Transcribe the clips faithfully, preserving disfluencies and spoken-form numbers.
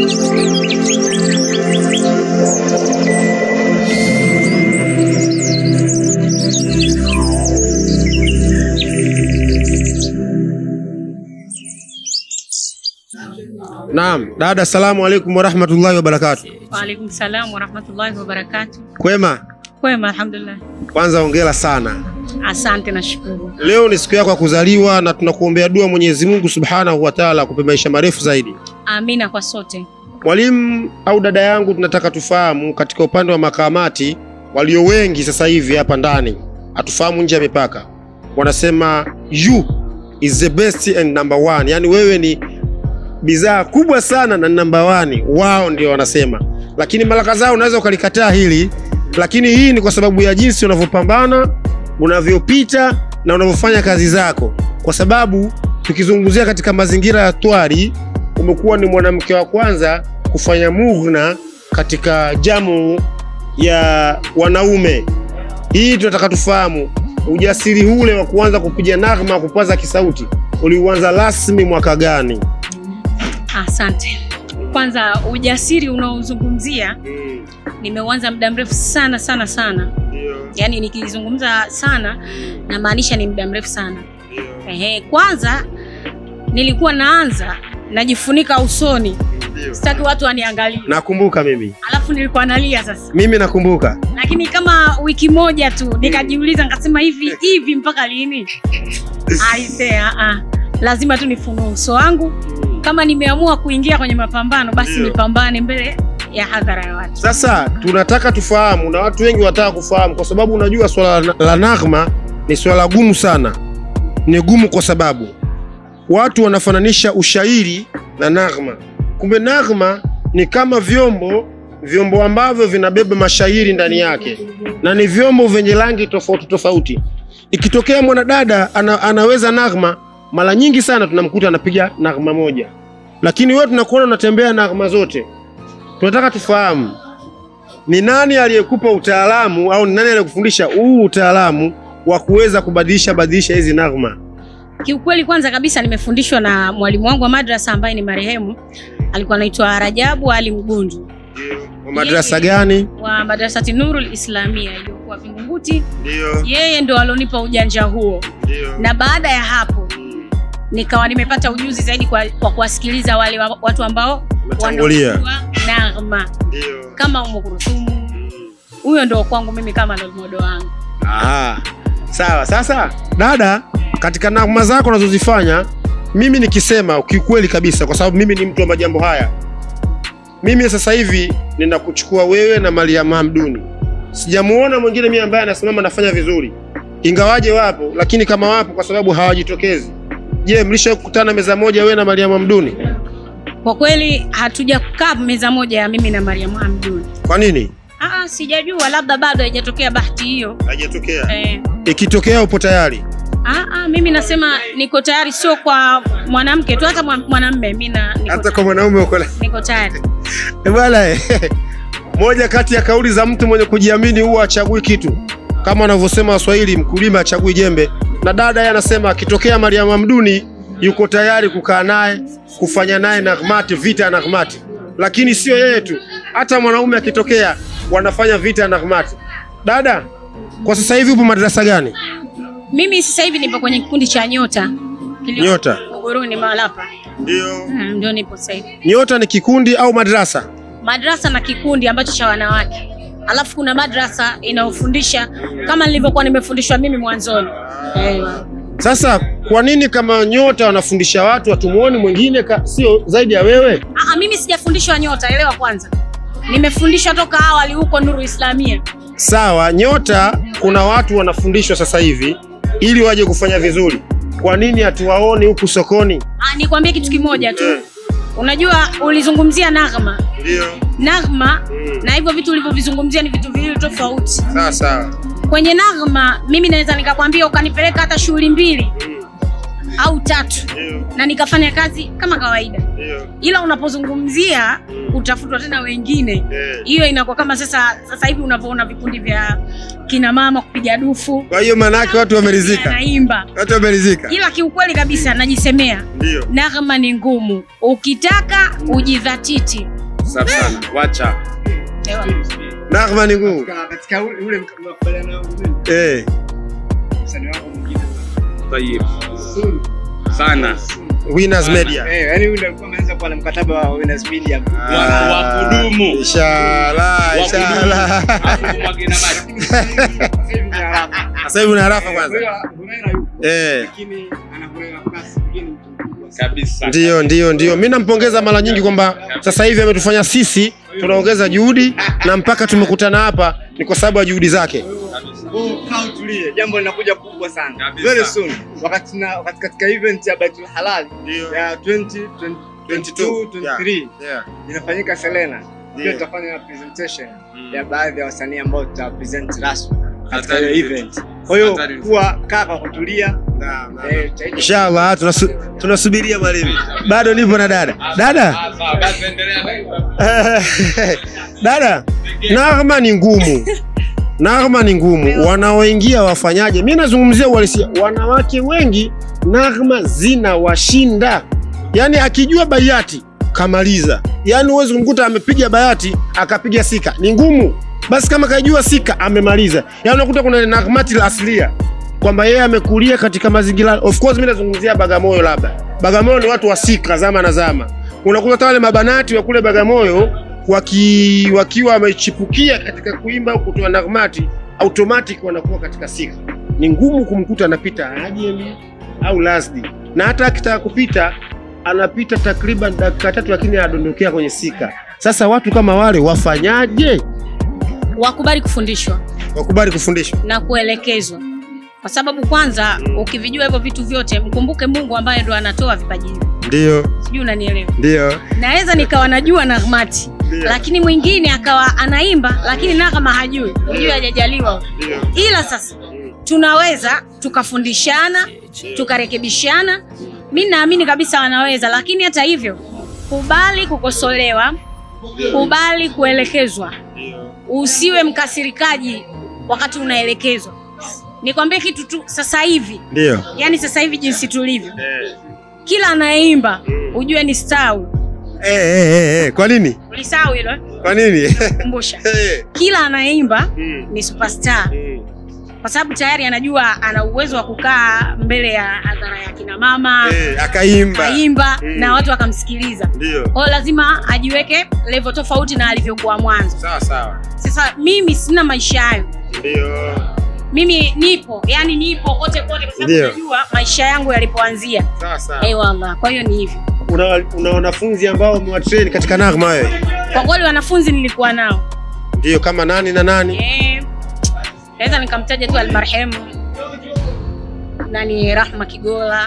Naam, dada, assalamu alaykum wa rahmatullahi wa barakatuh. Wa alaykum salam wa rahmatullahi wa barakatuh. Kwema? Kwema, alhamdulillah. Kwanza hongera sana. Asante na shukuru. Leo ni siku yako ya kuzaliwa na tunakuombea dua Mwenyezi Mungu Subhanahu wa Ta'ala akupe maisha marefu zaidi. Amina kwa sote. Mwalimu au dada yangu, tunataka tufahamu katika upande wa makamati walio wengi sasa hivi hapa ndani, atufahamu nje ya mipaka. Wanasema you is the best and number one. Yani wewe ni bidhaa kubwa sana na number one. Wao ndio wanasema. Lakini malaka zao unaweza ukalikataa hili, lakini hii ni kwa sababu ya jinsi unavyopambana, unavyopita na unavyofanya kazi zako. Kwa sababu tukizungumzia katika mazingira ya Twari, umekuwa ni mwanamke wa kwanza kufanya mughna katika jamu ya wanaume. Hii tunataka tufahamu ujasiri ule wa kuanza kupiga nagma, kupaza kisauti, uliuanza rasmi mwaka gani? Asante. Kwanza ujasiri unaozungumzia mm. nimeuanza muda mrefu sana sana sana. Yeah. Yaani nikizungumza sana na maanisha ni muda mrefu sana. Yeah. Ehe, kwanza nilikuwa naanza najifunika usoni. Yeah. Sitaki watu waniangalie. Nakumbuka mimi. Alafu nilikuwa nalia sasa. Mimi nakumbuka. Lakini kama wiki moja tu nikajiuliza nikasema hivi hivi mpaka lini? Aisee, a a. Lazima tu nifunue uso wangu. Kama nimeamua kuingia kwenye mapambano basi yeah. nipambane mbele ya hadhara ya watu. Sasa tunataka tufahamu, na watu wengi wataka kufahamu, kwa sababu unajua swala la nagma ni swala gumu sana. Ni gumu kwa sababu watu wanafananisha ushairi na nagma. Kumbe nagma ni kama vyombo vyombo ambavyo vinabeba mashairi ndani yake, na ni vyombo vyenye rangi tofauti tofauti. Ikitokea mwanadada ana, anaweza nagma, mara nyingi sana tunamkuta anapiga nagma moja, lakini wewe tunakuona unatembea nagma zote. Tunataka tufahamu ni nani aliyekupa utaalamu au ni nani aliyekufundisha huu utaalamu wa kuweza kubadilisha badilisha hizi nagma? Kiukweli kwanza kabisa nimefundishwa na mwalimu wangu wa madrasa ambaye ni marehemu, alikuwa anaitwa Rajabu Ali Mgundu. Wa madrasa gani? Wa madrasati Nurul Islamia iliyokuwa Vingunguti. Ndio. Yeye ndo alonipa ujanja huo. Ndio. Na baada ya hapo nikawa nimepata ujuzi zaidi kwa, kwa kuwasikiliza wale watu ambao wanaojua nagma. Ndio. Kama Umukurutumu. Huyo ndo kwangu mimi kama ndo modo wangu. Aha. Sawa, sasa dada, katika nagma zako unazozifanya, mimi nikisema ukikweli kabisa, kwa sababu mimi ni mtu wa majambo haya, mimi sasa hivi ninakuchukua wewe na Mariamu Hamduni. Sijamuona mwingine mimi ambaye anasimama nafanya vizuri. Ingawaje wapo, lakini kama wapo kwa sababu hawajitokezi. Je, mlishakutana meza moja wewe na Mariamu Hamduni? Kwa kweli hatujakaa meza moja ya mimi na Mariamu Hamduni. Kwa nini? Ah, sijajua, labda bado haijatokea bahati hiyo. Haijatokea. Eh. Ikitokea upo tayari? Ah ah, mimi nasema niko tayari, sio kwa mwanamke tu, hata mwanamume mimi na niko. Hata kwa mwanaume uko tayari? Niko tayari. Eh bwana, moja kati ya kauli za mtu mwenye kujiamini huwa achagui kitu. Kama wanavyosema Waswahili, mkulima achagui jembe. Na dada yeye anasema akitokea Mariamu Hamduni yuko tayari kukaa naye, kufanya naye nagmati, vita nagmati. Lakini sio yeye tu, hata mwanaume akitokea wanafanya vita nagmati. Dada, kwa sasa hivi upo madrasa gani? Mimi sasa hivi nipo kwenye kikundi cha Nyota. Nyota? Uguruni Malapa. Ndio. Hmm, ndio nipo sasa hivi. Nyota ni kikundi au madrasa? Madrasa na kikundi ambacho cha wanawake. Alafu kuna madrasa inaofundisha kama nilivyokuwa nimefundishwa mimi mwanzoni. Eh. Sasa kwa nini kama Nyota wanafundisha watu watumuone mwingine sio zaidi ya wewe? Ah, mimi sijafundishwa Nyota, elewa kwanza. Nimefundishwa toka awali huko Nuru Islamia. Sawa, Nyota kuna watu wanafundishwa sasa hivi ili waje kufanya vizuri. Kwa nini hatuwaoni huku sokoni? Ah, nikwambie kitu kimoja tu. Yeah. Unajua ulizungumzia nagma. Ndio. Nagma mm. na hivyo vitu ulivyovizungumzia ni vitu viwili tofauti. Sawa sawa. Kwenye nagma mimi naweza nikakwambia ukanipeleka hata shughuli mbili mm. au tatu. Ndio. Na nikafanya kazi kama kawaida. Ndio. Ila unapozungumzia mm. utafutwa tena wengine. Hiyo yeah. inakuwa kama sasa sasa hivi unavyoona vikundi vya kina mama kupiga dufu. Kwa hiyo maana yake watu wameridhika. Naimba. Watu wameridhika. Ila kiukweli kabisa najisemea. Ndio. Nagma ni ngumu. Ukitaka ujidhatiti Safi sana. Wacha. Ewa. Nagma ni ngumu. Katika ule mkubaliana wangu mimi. Eh. Msanii wangu mwingine. Tayeb. Sana. Winners Media. Eh, yani yule alikuwa ameanza kwa mkataba wa Winners Media. Wa kudumu. Inshallah, inshallah. Hapo mwagena maji. Sasa hivi una Arafa kwanza. Eh. Lakini anakuwa kasi nyingine Kabisa. Ndio, ndio, ndio. Mimi nampongeza mara nyingi kwamba sasa hivi ametufanya sisi tunaongeza juhudi na mpaka tumekutana hapa ni kwa sababu ya juhudi zake. Oh, kaa utulie. Jambo linakuja kubwa sana. Very soon. Wakati na wakati katika event ya Baitul Halal ya twenty twenty-two twenty-three inafanyika Selena. Pia tutafanya presentation ya baadhi ya wasanii ambao tuta present rasmi katika hiyo event. Kwa hiyo kuwa kaa kwa kutulia. Inshallah tunasubiria mwalimu. Bado nipo na dada. Dada? Basi endelea. Dada, Nagma ni ngumu. Nagma ni ngumu. Wanaoingia wafanyaje? Mimi nazungumzia uhalisia. Wanawake wengi Nagma zina washinda. Yaani akijua bayati kamaliza. Yaani uwezi kumkuta amepiga bayati akapiga sika. Ni ngumu. Basi kama kajua sika amemaliza. Yaani unakuta kuna Nagmati la aslia kwamba yeye amekulia katika mazingira. Of course mimi nazungumzia Bagamoyo labda. Bagamoyo ni watu wa sika zama na zama. Unakuta wale mabanati wa kule Bagamoyo waki wakiwa wamechipukia katika kuimba au kutoa nagmati, automatic wanakuwa katika sika. Ni ngumu kumkuta anapita ajemi au lasdi. Na hata akitaka kupita anapita takriban dakika tatu lakini anadondokea kwenye sika. Sasa watu kama wale wafanyaje? Wakubali kufundishwa. Wakubali kufundishwa Na kuelekezwa. Kwa sababu kwanza ukivijua hivyo vitu vyote mkumbuke Mungu ambaye ndo anatoa vipaji hivi. Ndio. Sijui unanielewa. Ndio. Naweza nikawa najua nagmati. Lakini mwingine akawa anaimba lakini na kama hajui. Unajua hajajaliwa. Ila sasa tunaweza tukafundishana, tukarekebishana. Mimi naamini kabisa wanaweza, lakini hata hivyo kubali kukosolewa, kubali kuelekezwa. Usiwe mkasirikaji wakati unaelekezwa. Nikwambie kitu tu sasa hivi. Ndio. Yaani sasa hivi jinsi tulivyo. Kila anayeimba ujue ni star. Eh eh eh, kwa nini? Ulisahau hilo? Kwa nini? Kumbusha. Kila anayeimba ni superstar. Kwa sababu tayari anajua ana uwezo wa kukaa mbele ya hadhara ya kina mama, eh, akaimba, akaimba mm. na watu wakamsikiliza. Ndio. Kwa lazima ajiweke level tofauti na alivyokuwa mwanzo. Sawa sawa. Sasa mimi sina maisha hayo. Ndio. Mimi nipo, yani nipo kote kote kwa sababu najua maisha yangu yalipoanzia. Sawa sawa. Eh wallah, kwa hiyo ni hivyo. Una, una wanafunzi ambao umewatrain katika Nagma wewe? Kwa kweli wanafunzi nilikuwa nao. Ndio, kama nani na nani? Eh. Naweza nikamtaja tu almarhemu nani Rahma Kigola.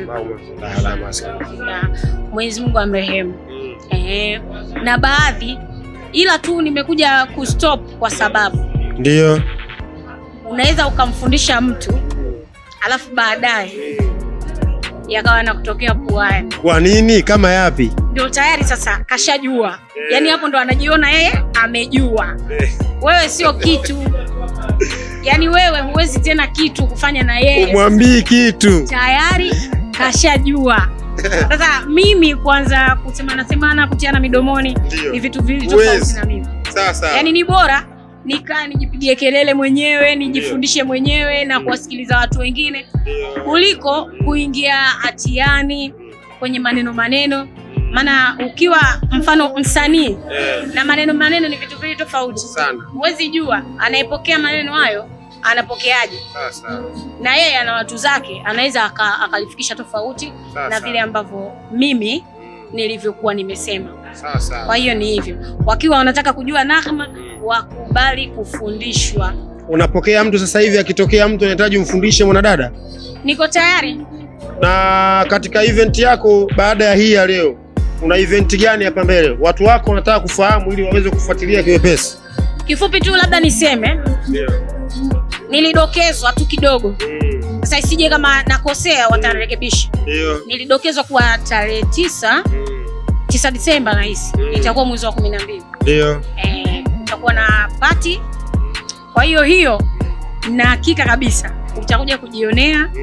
Mwenyezi Mungu amrehemu. Mm. Eh. Na baadhi ila tu nimekuja kustop kwa sababu. Ndio. Unaweza ukamfundisha mtu alafu baadaye yakawa na kutokea puani. Kwa nini? Kama yapi? Ndio tayari sasa kashajua. Yeah. Yaani hapo ndo anajiona yeye amejua. Yeah. Wewe sio kitu. Yaani wewe huwezi tena kitu kufanya na yeye. Umwambii kitu. Tayari kashajua. Sasa mimi kwanza kusemana semana kutiana midomoni ni vitu viwili tofauti na mimi. Sawa sawa. Yaani ni bora nikaa nijipigie kelele mwenyewe, nijifundishe mwenyewe na kuwasikiliza watu wengine kuliko kuingia hatiani kwenye maneno maneno. Maana ukiwa mfano msanii na maneno maneno ni vitu viwili tofauti sana. Huwezi jua anayepokea maneno hayo anapokeaje. Sawa sawa. Na yeye ana watu zake, anaweza akalifikisha tofauti na vile ambavyo mimi nilivyokuwa nimesema. Sawa sawa. Kwa hiyo ni hivyo. Wakiwa wanataka kujua Nagma, wakubali kufundishwa. Unapokea mtu sasa hivi akitokea mtu anahitaji umfundishe mwanadada? Niko tayari. Na katika event yako baada ya hii ya leo, una event gani hapa mbele? Watu wako wanataka kufahamu ili waweze kufuatilia kiwepesi. Kifupi tu labda niseme. Ndio. Nilidokezwa tu kidogo. Mm. Sasa isije kama nakosea watarekebisha. Ndio. Nilidokezwa kwa tarehe tisa. Mm. tisa Disemba nahisi. Mm. Itakuwa mwezi wa kumi na mbili. Ndio. Eh, tutakuwa na party. Kwa hiyo hiyo na hakika kabisa utakuja kujionea. Mm.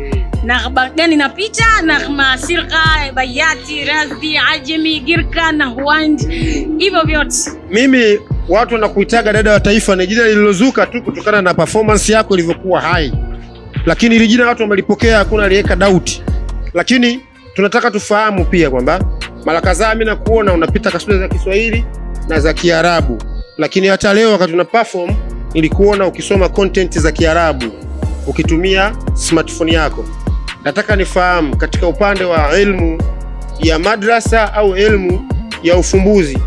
naghma gani napita, naghma sirqa, bayati, razdi, ajemi, girka na huanji, hivyo vyote. Mimi watu wanakuitaga dada wa taifa ni jina lililozuka tu kutokana na performance yako ilivyokuwa hai. Lakini hili jina watu wamelipokea, hakuna aliyeka doubt. Lakini tunataka tufahamu pia kwamba mara kadhaa mimi nakuona unapita kasida za Kiswahili na za Kiarabu. Lakini hata leo wakati una perform nilikuona ukisoma content za Kiarabu ukitumia smartphone yako. Nataka nifahamu katika upande wa elimu ya madrasa au elimu ya ufumbuzi,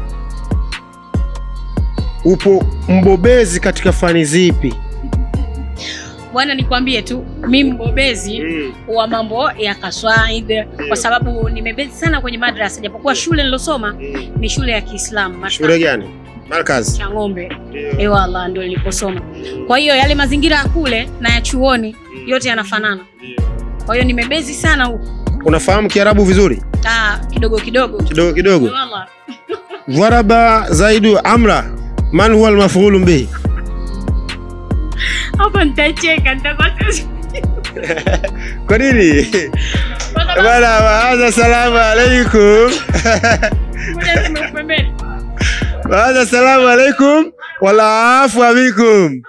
upo mbobezi katika fani zipi? Bwana nikwambie tu, mimi mbobezi mm. wa mambo ya kaswaid yeah. Kwa sababu nimebezi sana kwenye madrasa, japokuwa shule nilosoma mm. ni shule ya Kiislamu. Shule gani? Markaz cha Ng'ombe. Yeah. Eh wallah ndio niliposoma. Mm. Kwa hiyo yale mazingira ya kule na ya chuoni mm. yote yanafanana. Yeah. Kwa hiyo nimebezi sana huko. Unafahamu Kiarabu vizuri? Ah, kidogo kidogo. Kidogo kidogo. Wallah. Waraba zaidu amra man huwa al-maf'ul bihi. Hapa nitacheka nitakosa. Kwa nini? Bwana waanza salamu alaykum. Ngoja nimepembeni. Waanza salamu alaykum wala afwa bikum.